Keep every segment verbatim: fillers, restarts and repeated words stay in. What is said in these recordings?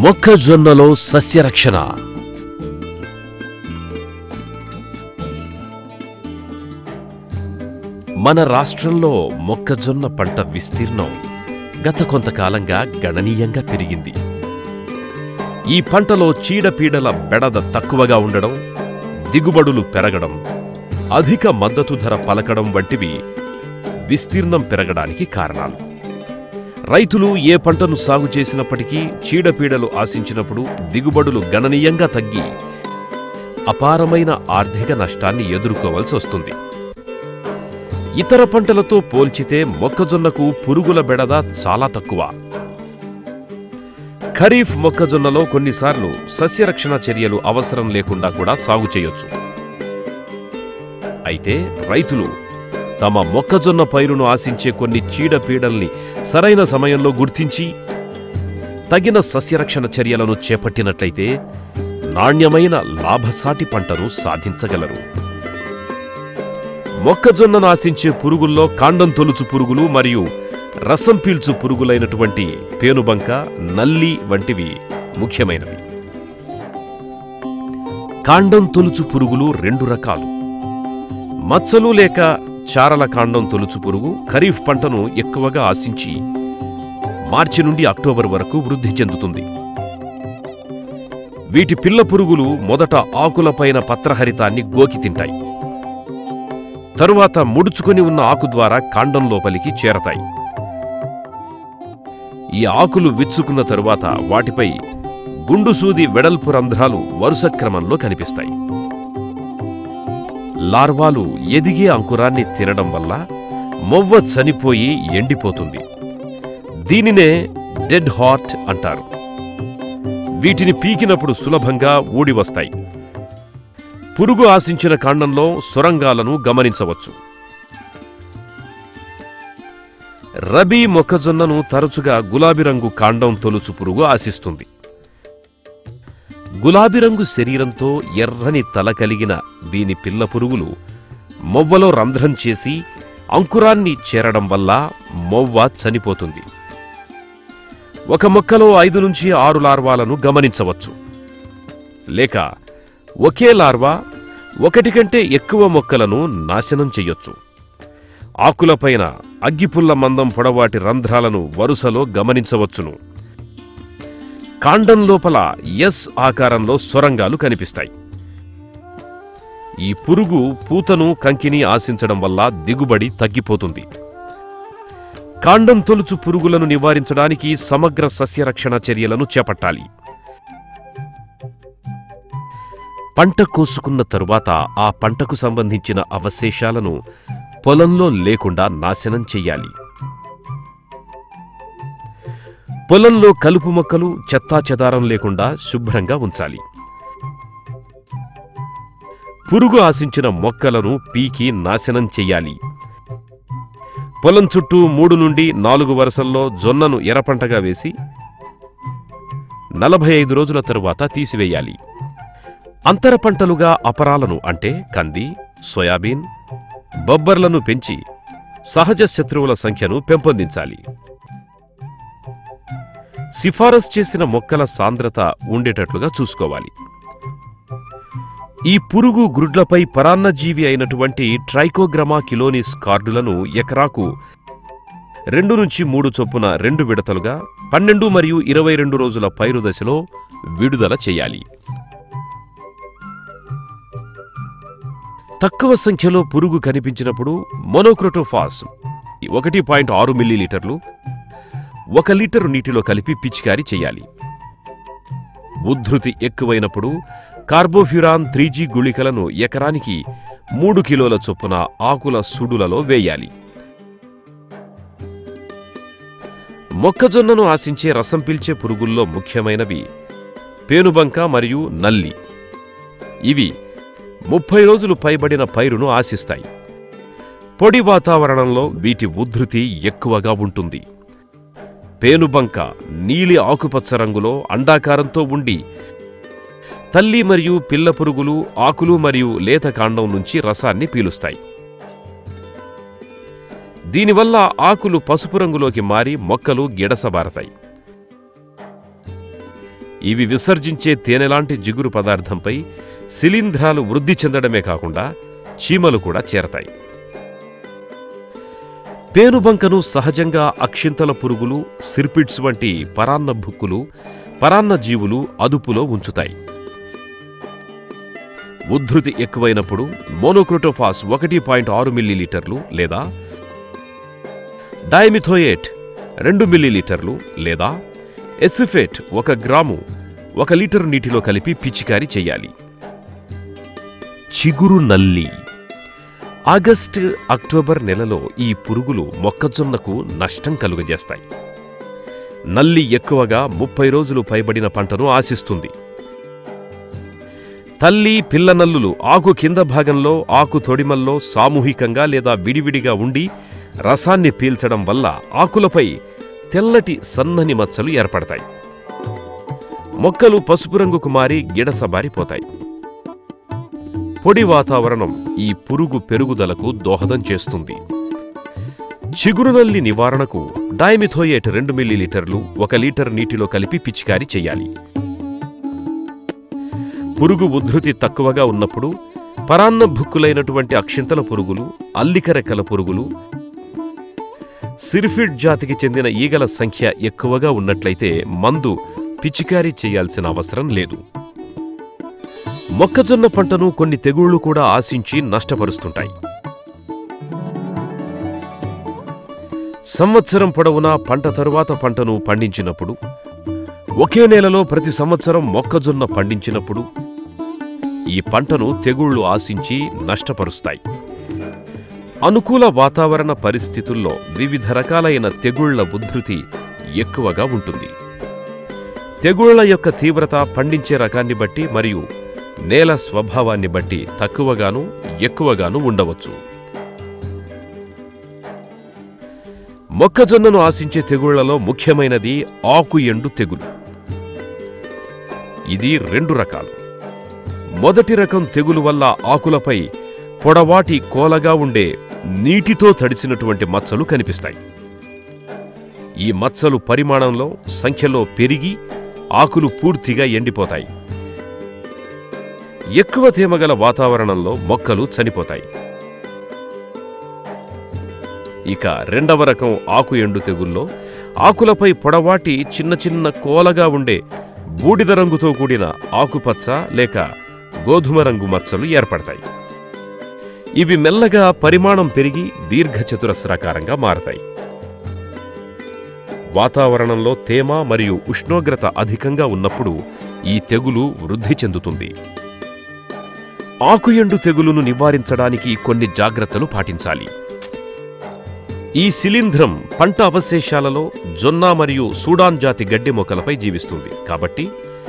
మొక్కజొన్నలో సస్యరక్షణ. మన రాష్ట్రంలో మొక్కజొన్న పంట విస్తీర్ణం గత కొంతకాలంగా గణనీయంగా పెరిగింది. ఈ పంటలో చీడపీడల బెడద తక్కువగా ఉండడం, దిగుబడులు పెరగడం, అధిక మద్దతు ధర పలకడం వంటివి విస్తీర్ణం పెరగడానికి కారణాలు. రైతులు ఏ పంటను సాగు చేసినప్పటికీ చీడపీడలు ఆశించినప్పుడు దిగుబడులు గణనీయంగా తగ్గి అపారమైన ఆర్థిక నష్టాన్ని ఎదుర్కోవాల్సి వస్తుంది. ఇతర పంటలతో పోల్చితే మొక్కజొన్నకు పురుగుల బెడద చాలా తక్కువ. ఖరీఫ్ మొక్కజొన్నలో కొన్నిసార్లు సస్యరక్షణ చర్యలు అవసరం లేకుండా కూడా సాగు చేయొచ్చు. అయితే రైతులు తమ మొక్కజొన్న పైరును ఆశించే కొన్ని చీడపీడల్ని సరైన సమయంలో గుర్తించి తగిన సస్యరక్షణ చర్యలను చేపట్టినట్లయితే నాణ్యమైన లాభసాటి పంటను సాధించగలరు. మొక్కజొన్నను ఆశించే పురుగుల్లో కాండం తొలుచు పురుగులు మరియు రసం పీల్చు పురుగులైనటువంటి పేనుబంక, నల్లి వంటివి ముఖ్యమైనవి. కాండం తొలుచు పురుగులు రెండు రకాలు. మచ్చలు లేక చారల కాండం తొలుచు పురుగు ఖరీఫ్ పంటను ఎక్కువగా ఆశించి మార్చి నుండి అక్టోబర్ వరకు వృద్ధి చెందుతుంది. వీటి పిల్ల పురుగులు మొదట ఆకులపైన పత్రహరితాన్ని గోకి తింటాయి. తరువాత ముడుచుకొని ఉన్న ఆకు ద్వారా కాండం లోపలికి చేరతాయి. ఈ ఆకులు విచ్చుకున్న తరువాత వాటిపై గుండుసూది వెడల్పు రంధ్రాలు వరుస క్రమంలో కనిపిస్తాయి. లార్వాలు ఎదిగే అంకురాన్ని తినడం వల్ల మొవ్వ చనిపోయి ఎండిపోతుంది. దీనినే డెడ్ హార్ట్ అంటారు. వీటిని పీకినప్పుడు సులభంగా ఊడి వస్తాయి. పురుగు ఆశించిన కాండంలో సొరంగాలను గమనించవచ్చు. రబీ మొక్కజొన్నను తరచుగా గులాబీ రంగు కాండం తొలుచు పురుగు ఆశిస్తుంది. గులాబీ రంగు శరీరంతో ఎర్రని తల కలిగిన దీని పిల్ల పురుగులు మొవ్వలో రంధ్రం చేసి అంకురాన్ని చేరడం వల్ల మొవ్వ చనిపోతుంది. ఒక మొక్కలో ఐదు నుంచి ఆరు లార్వాలను గమనించవచ్చు. లేక ఒకే లార్వా ఒకటి కంటే ఎక్కువ మొక్కలను నాశనం చెయ్యొచ్చు. ఆకులపైన అగ్గిపుల్ల మందం పొడవాటి రంధ్రాలను వరుసలో గమనించవచ్చును. కాండం లోపల ఎస్ ఆకారంలో సొరంగాలు కనిపిస్తాయి. ఈ పురుగు పూతను, కంకిని ఆశించడం వల్ల దిగుబడి తగ్గిపోతుంది. కాండం తొలుచు పురుగులను నివారించడానికి సమగ్ర సస్యరక్షణ చర్యలను చేపట్టాలి. పంట కోసుకున్న తరువాత ఆ పంటకు సంబంధించిన అవశేషాలను పొలంలో లేకుండా నాశనం చెయ్యాలి. పొలంలో కలుపు మొక్కలు, చెత్తాచెదారం లేకుండా శుభ్రంగా ఉంచాలి. పురుగు ఆశించిన మొక్కలను పీకి నాశనం చెయ్యాలి. పొలం చుట్టూ మూడు నుండి నాలుగు వరుసల్లో జొన్నను ఎర్రపంటగా వేసి నలభై ఐదు రోజుల తరువాత తీసివేయాలి. అంతర పంటలుగా అపరాలను అంటే కంది, సోయాబీన్, బొబ్బర్లను పెంచి సహజ శత్రువుల సంఖ్యను పెంపొందించాలి. సిఫారసు చేసిన మొక్కల సాంద్రత ఉండేటట్లుగా చూసుకోవాలి. ఈ పురుగు గ్రుడ్లపై పరాన్నజీవి అయినటువంటి ట్రైకోగ్రామా కిలోనిస్ కార్డులను ఎకరాకు రెండు నుంచి మూడు చొప్పున రెండు విడతలుగా పన్నెండు మరియు ఇరవై రెండు రోజుల పైరు దశలో విడుదల చేయాలి. తక్కువ సంఖ్యలో పురుగు కనిపించినప్పుడు మోనోక్రోటోఫాస్ ఒకటి పాయింట్ ఆరు మిల్లీలీటర్లు ఒక లీటరు నీటిలో కలిపి పిచికారీ చేయాలి. ఉధృతి ఎక్కువైనప్పుడు కార్బోఫ్యూరాన్ త్రీ జీ గుళికలను ఎకరానికి మూడు కిలోల చొప్పున ఆకుల సుడులలో వేయాలి. మొక్కజొన్నను ఆశించే రసం పీల్చే పురుగుల్లో ముఖ్యమైనవి పేనుబంక మరియు నల్లి. ఇవి ముప్పై రోజులు పైబడిన పైరును ఆశిస్తాయి. పొడి వాతావరణంలో వీటి ఉధృతి ఎక్కువగా ఉంటుంది. పేనుబంక నీలి ఆకుపచ్చ రంగులో అండాకారంతో ఉండి తల్లి మరియు పిల్ల పురుగులు ఆకులు మరియు లేత కాండం నుంచి రసాన్ని పీలుస్తాయి. దీనివల్ల ఆకులు పసుపు రంగులోకి మారి మొక్కలు గిడసబారతాయి. ఇవి విసర్జించే తేనెలాంటి జిగురు పదార్థంపై శిలీంధ్రాలు వృద్ధి చెందడమే కాకుండా చీమలు కూడా చేరతాయి. పేనుబంకను సహజంగా అక్షింతల పురుగులు, సిర్పిడ్స్ వంటి పరాన్న భుక్కులు, పరాన్న జీవులు అదుపులో ఉంచుతాయి. ఉద్ధృతి ఎక్కువైనప్పుడు మోనోక్రోటోఫాస్ ఒకటి పాయింట్ ఆరు మిల్లీలీటర్లు లేదా డైమిథోయేట్ రెండు మిల్లీలీటర్లు లేదా ఎసిఫేట్ ఒక గ్రాము ఒక లీటరు నీటిలో కలిపి పిచికారీ చెయ్యాలి. చిగురు నల్లి. ఆగస్టు, అక్టోబర్ నెలలో ఈ పురుగులు మొక్కజొన్నకు నష్టం కలుగజేస్తాయి. నల్లి ఎక్కువగా ముప్పై రోజులు పైబడిన పంటను ఆశిస్తుంది. తల్లి పిల్ల నల్లులు ఆకు కింద భాగంలో, ఆకు తొడిమల్లో సామూహికంగా లేదా విడివిడిగా ఉండి రసాన్ని పీల్చడం వల్ల ఆకులపై తెల్లటి సన్నని మచ్చలు ఏర్పడతాయి. మొక్కలు పసుపు రంగుకు మారి గిడసబారిపోతాయి. పొడి వాతావరణం ఈ పురుగు పెరుగుదలకు దోహదం చేస్తుంది. చిగురునల్లి నివారణకు డైమిథోయేట్ రెండు మిల్లీలీటర్లు ఒక లీటర్ నీటిలో కలిపి పిచికారీ చెయ్యాలి. పురుగు ఉద్ధృతి తక్కువగా ఉన్నప్పుడు పరాన్న భుక్కులైనటువంటి అక్షింతల పురుగులు, అల్లిక రెక్కల పురుగులు, సిర్ఫిడ్ జాతికి చెందిన ఈగల సంఖ్య ఎక్కువగా ఉన్నట్లయితే మందు పిచికారీ చేయాల్సిన అవసరం లేదు. మొక్కజొన్న పంటను కొన్ని తెగుళ్లు కూడా ఆశించి నష్టపరుస్తుంటాయి. సంవత్సరం పొడవునా పంట తరువాత పంటను పండించినప్పుడు, ఒకే నేలలో ప్రతి సంవత్సరం మొక్కజొన్న పండించినప్పుడు ఈ పంటను తెగుళ్లు ఆశించి నష్టపరుస్తాయి. అనుకూల వాతావరణ పరిస్థితుల్లో వివిధ రకాలైన తెగుళ్ల ఉద్ధృతి ఎక్కువగా ఉంటుంది. తెగుళ్ల యొక్క తీవ్రత పండించే రకాన్ని బట్టి మరియు నేల స్వభావాన్ని బట్టి తక్కువగాను ఎక్కువగాను ఉండవచ్చు. మొక్కజొన్నను ఆశించే తెగుళ్లలో ముఖ్యమైనది ఆకు ఎండు తెగులు. ఇది రెండు రకాలు. మొదటి రకం తెగులు వల్ల ఆకులపై పొడవాటి కోలగా ఉండే నీటితో తడిసినటువంటి మచ్చలు కనిపిస్తాయి. ఈ మచ్చలు పరిమాణంలో, సంఖ్యలో పెరిగి ఆకులు పూర్తిగా ఎండిపోతాయి. ఎక్కువ తేమగల వాతావరణంలో మొక్కలు చనిపోతాయి. ఇక రెండవ రకం ఆకు ఎండు తెగుల్లో ఆకులపై పొడవాటి చిన్న చిన్న కోలగా ఉండే బూడిద రంగుతో కూడిన ఆకుపచ్చ లేక గోధుమ రంగు మచ్చలు ఏర్పడతాయి. ఇవి మెల్లగా పరిమాణం పెరిగి దీర్ఘచతురస్రాకారంగా మారతాయి. వాతావరణంలో తేమ మరియు ఉష్ణోగ్రత అధికంగా ఉన్నప్పుడు ఈ తెగులు వృద్ధి చెందుతుంది. ఆకు ఎండు తెగులును నివారించడానికి కొన్ని జాగ్రత్తలు పాటించాలి. ఈ శిలీంధ్రం పంట అవశేషాలలో జొన్న మరియు సూడాన్ జాతి గడ్డి మొక్కలపై జీవిస్తుంది. కాబట్టి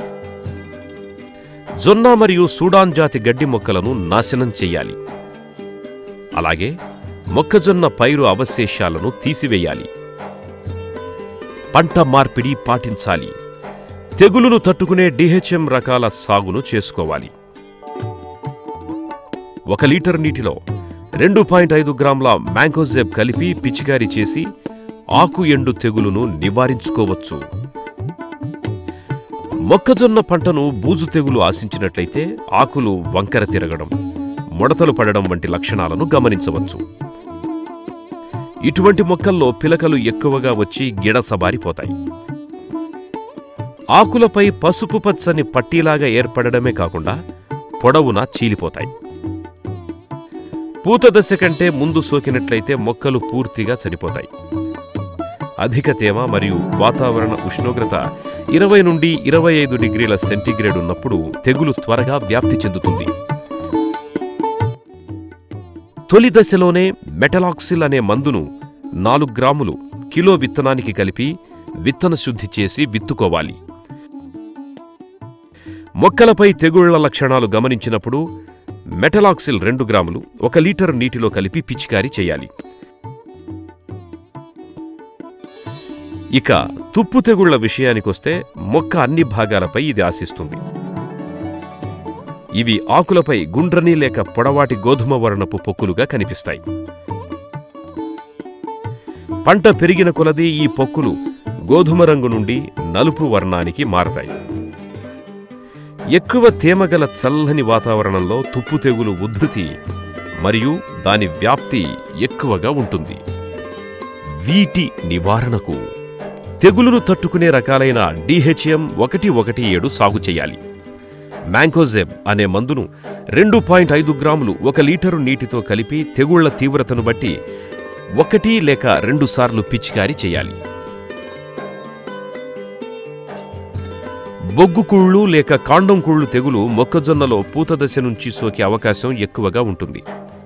జొన్న మరియు సూడాన్ జాతి గడ్డి మొక్కలను నాశనం చెయ్యాలి. అలాగే మొక్కజొన్న పైరు అవశేషాలను తీసివేయాలి. పంట మార్పిడి పాటించాలి. తెగులును తట్టుకునే డిహెచ్ఎం రకాల సాగును చేసుకోవాలి. ఒక లీటర్ నీటిలో రెండు పాయింట్ ఐదు గ్రాముల మ్యాంకోజెబ్ కలిపి పిచికారీ చేసి ఆకు ఎండు తెగులును నివారించుకోవచ్చు. మొక్కజొన్న పంటను బూజు తెగులు ఆశించినట్లయితే ఆకులు వంకర తిరగడం, ముడతలు పడడం వంటి లక్షణాలను గమనించవచ్చు. ఇటువంటి మొక్కల్లో పిలకలు ఎక్కువగా వచ్చి గిడసబారిపోతాయి. ఆకులపై పసుపు పచ్చని పట్టీలాగా ఏర్పడడమే కాకుండా పొడవునా చీలిపోతాయి. పూత దశ కంటే ముందు సోకినట్లయితే మొక్కలు పూర్తిగా చనిపోతాయి. అధిక తేమ మరియు వాతావరణ ఉష్ణోగ్రత ఇరవై నుండి ఇరవై ఐదు డిగ్రీల సెంటీగ్రేడ్ ఉన్నప్పుడు తెగులు త్వరగా వ్యాప్తి చెందుతుంది. తొలి దశలోనే మెటలాక్సిల్ అనే మందును నాలుగు గ్రాములు కిలో విత్తనానికి కలిపి విత్తన శుద్ధి చేసి విత్తుకోవాలి. మొక్కలపై తెగుళ్ల లక్షణాలు గమనించినప్పుడు మెటలాక్సిల్ రెండు గ్రాములు ఒక లీటర్ నీటిలో కలిపి పిచికారీ చేయాలి. ఇక తుప్పు తెగుళ్ల విషయానికొస్తే మొక్క అన్ని భాగాలపై ఇది ఆశిస్తుంది. ఇవి ఆకులపై గుండ్రని లేక పొడవాటి గోధుమ వర్ణపు పొక్కులుగా కనిపిస్తాయి. పంట పెరిగిన కొలది ఈ పొక్కులు గోధుమ రంగు నుండి నలుపు వర్ణానికి మారతాయి. ఎక్కువ తేమగల చల్లని వాతావరణంలో తుప్పు తెగులు ఉధృతి మరియు దాని వ్యాప్తి ఎక్కువగా ఉంటుంది. వీటి నివారణకు తెగులును తట్టుకునే రకాలైన డిహెచ్ఎం ఒకటి ఒకటి ఏడు సాగు చేయాలి. మ్యాంకోజెబ్ అనే మందును రెండు పాయింట్ ఐదు గ్రాములు ఒక లీటరు నీటితో కలిపి తెగుళ్ల తీవ్రతను బట్టి ఒకటి లేక రెండు సార్లు పిచికారీ చేయాలి. బొగ్గు కుళ్ళు లేక కాండం కుళ్ళు తెగులు మొక్కజొన్నలో పూత దశ నుంచి సోకే అవకాశం ఎక్కువగా ఉంటుంది.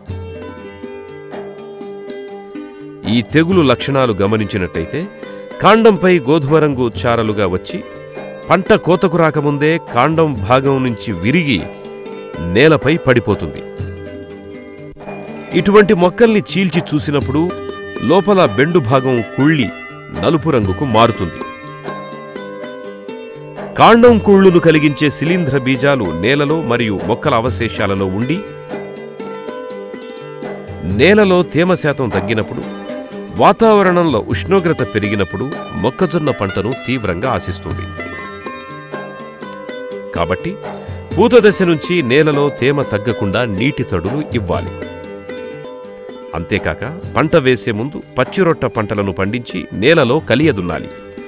ఈ తెగులు లక్షణాలు గమనించినట్టయితే కాండంపై గోధుమ రంగు చారలుగా వచ్చి పంట కోతకు రాకముందే కాండం భాగం నుంచి విరిగి నేలపై పడిపోతుంది. ఇటువంటి మొక్కల్ని చీల్చి చూసినప్పుడు లోపల బెండు భాగం కుళ్ళి నలుపు రంగుకు మారుతుంది. కాండం కుళ్ళును కలిగించే శిలీంధ్ర బీజాలు నేలలో మరియు మొక్కల అవశేషాలలో ఉండి నేలలో తేమ శాతం తగ్గినప్పుడు, వాతావరణంలో ఉష్ణోగ్రత పెరిగినప్పుడు మొక్కజొన్న పంటను తీవ్రంగా ఆశిస్తుంది. కాబట్టి పూత దశ నుంచి నేలలో తేమ తగ్గకుండా నీటి తడులు ఇవ్వాలి. అంతేకాక పంట వేసే ముందు పచ్చిరొట్ట పంటలను పండించి నేలలో కలియదున్నాలి.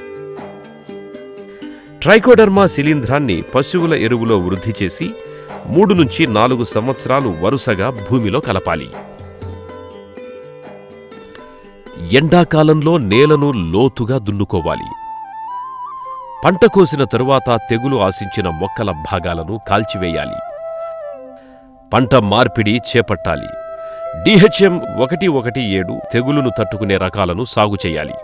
ట్రైకోడర్మా శిలీంధ్రాన్ని పశువుల ఎరువులో వృద్ధి చేసి మూడు నుంచి నాలుగు సంవత్సరాలు వరుసగా భూమిలో కలపాలి. ఎండాకాలంలో నేలను లోతుగా దున్నుకోవాలి. పంట కోసిన తరువాత తెగులు ఆశించిన మొక్కల భాగాలను కాల్చివేయాలి. పంట మార్పిడి చేపట్టాలి. డిహెచ్ఎం ఒకటి ఒకటి ఏడు తెగులును తట్టుకునే రకాలను సాగు చేయాలి.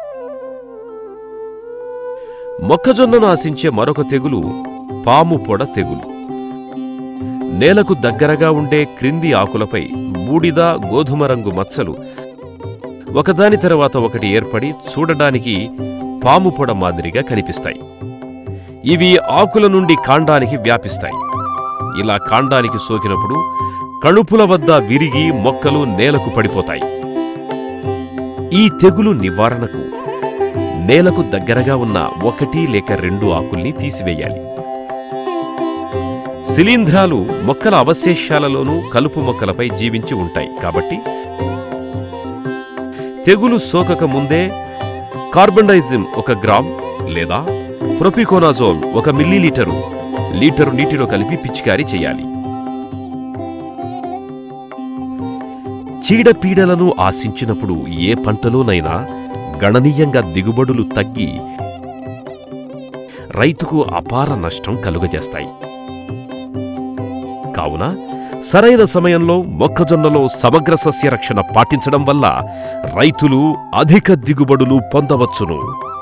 మొక్కజొన్నను ఆశించే మరొక తెగులు పాము పొడ తెగులు. నేలకు దగ్గరగా ఉండే క్రింది ఆకులపై బూడిద గోధుమ రంగు మచ్చలు ఒకదాని తర్వాత ఒకటి ఏర్పడి చూడడానికి పాము పొడ మాదిరిగా కనిపిస్తాయి. ఇవి ఆకుల నుండి కాండానికి వ్యాపిస్తాయి. ఇలా కాండానికి సోకినప్పుడు కణుపుల వద్ద విరిగి మొక్కలు నేలకు పడిపోతాయి. ఈ తెగులు నివారణకు నేలకు దగ్గరగా ఉన్న ఒకటి లేక రెండు ఆకుల్ని తీసివేయాలి. శిలీంధ్రాలు మొక్కల అవశేషాలలోనూ కలుపు మొక్కలపై జీవించి ఉంటాయి. కాబట్టి తెగులు సోకక ముందే కార్బండైజిమ్ ఒక గ్రామ్ లేదా ప్రొపికోనాజోల్ ఒక మిల్లీలీటరు లీటరు నీటిలో కలిపి పిచికారీ చేయాలి. చీడపీడలను ఆశించినప్పుడు ఏ పంటలోనైనా గణనీయంగా దిగుబడులు తగ్గి రైతుకు అపార నష్టం కలుగజేస్తాయి. కావున సరైన సమయంలో మొక్కజొన్నలో సమగ్ర సస్య రక్షణ పాటించడం వల్ల రైతులు అధిక దిగుబడులు పొందవచ్చును.